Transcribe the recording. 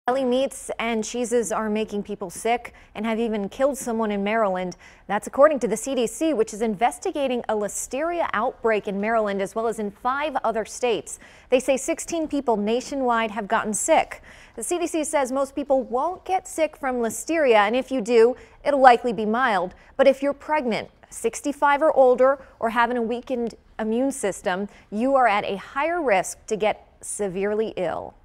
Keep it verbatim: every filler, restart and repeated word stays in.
Deli meats and cheeses are making people sick and have even killed someone in Maryland. That's according to the C D C, which is investigating a Listeria outbreak in Maryland as well as in five other states. They say sixteen people nationwide have gotten sick. The C D C says most people won't get sick from Listeria, and if you do, it'll likely be mild. But if you're pregnant, sixty-five or older, or having a weakened immune system, you are at a higher risk to get severely ill.